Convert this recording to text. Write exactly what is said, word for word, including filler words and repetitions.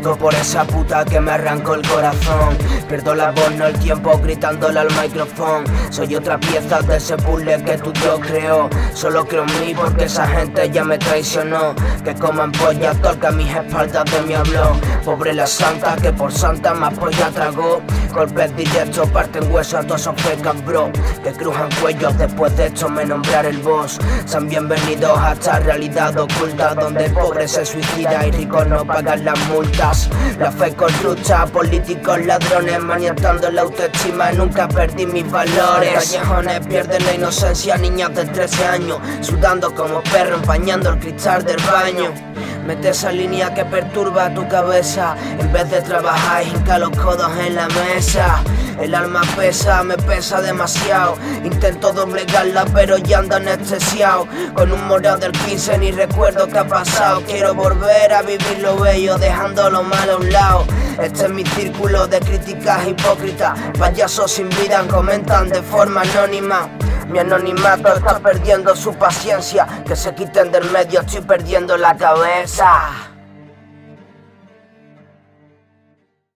loco por esa puta que me arrancó el corazón. Pierdo la voz, no el tiempo, gritándole al micrófono. Soy otra pieza de ese puzzle que tu Dios creó. Solo creo en mí porque esa gente ya me traicionó. Que coman polla, toca mis espaldas de mi habló. Pobre la santa que por santa más polla tragó. Golpes directos, parten huesos a todos esos fecas, bro. Que crujan cuellos, después de esto me nombrar el boss. Sean bienvenidos a esta realidad oculta, donde el pobre se suicida y ricos no pagan las multas. La fe corrupta, políticos ladrones, maniatando la autoestima, nunca perdí mis valores. Callejones pierden la inocencia, niñas de trece años, sudando como perro, empañando el cristal del baño. Mete esa línea que perturba tu cabeza, en vez de trabajar hinca los codos en la mesa. El alma pesa, me pesa demasiado. Intento doblegarla pero ya ando anestesiado. Con un morado del quince ni recuerdo qué ha pasado. Quiero volver a vivir lo bello, dejando lo malo a un lado. Este es mi círculo de críticas hipócritas. Payasos sin vida comentan de forma anónima. Mi anonimato está perdiendo su paciencia. Que se quiten del medio, estoy perdiendo la cabeza.